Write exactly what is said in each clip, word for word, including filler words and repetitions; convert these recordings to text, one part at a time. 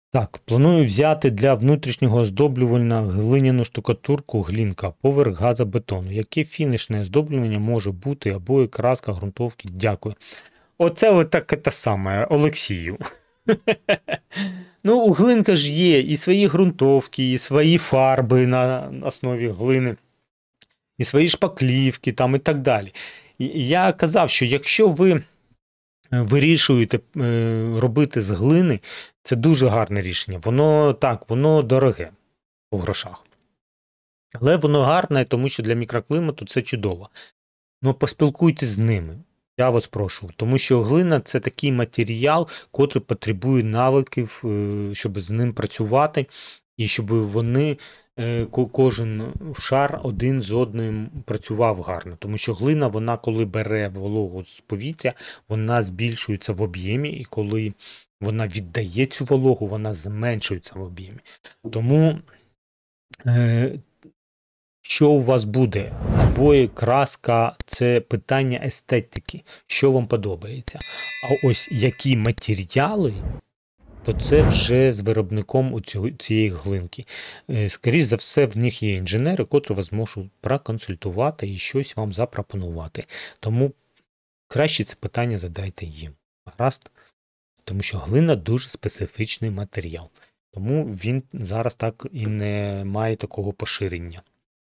Так, планую взяти для внутрішнього оздоблювання глиняну штукатурку глінка поверх газобетону. Яке фінішне оздоблювання може бути або краска ґрунтовки? Дякую. Оце от таке те саме, Олексію. Ну, у глинка ж є і свої ґрунтовки, і свої фарби на основі глини, і свої шпаклівки там і так далі. І я казав, що якщо ви вирішуєте е, робити з глини, це дуже гарне рішення. Воно так, воно дороге по грошах. Але воно гарне, тому що для мікроклімату це чудово. Ну, поспілкуйтесь з ними. Я вас прошу. Тому що глина – це такий матеріал, котрий потребує навиків, е, щоб з ним працювати, і щоб вони, е, ко- кожен шар один з одним працював гарно. Тому що глина, вона коли бере вологу з повітря, вона збільшується в об'ємі, і коли вона віддає цю вологу, вона зменшується в об'ємі. Тому е, що у вас буде? Обої, краска – це питання естетики, що вам подобається. А ось які матеріали, то це вже з виробником у цього- цієї глинки. Е, Скоріш за все, в них є інженери, котрі вас можуть проконсультувати і щось вам запропонувати. Тому краще це питання задайте їм. Гаразд? Тому що глина дуже специфічний матеріал. Тому він зараз так і не має такого поширення.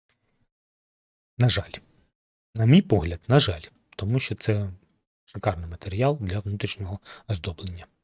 На жаль. На мій погляд, на жаль. Тому що це шикарний матеріал для внутрішнього оздоблення.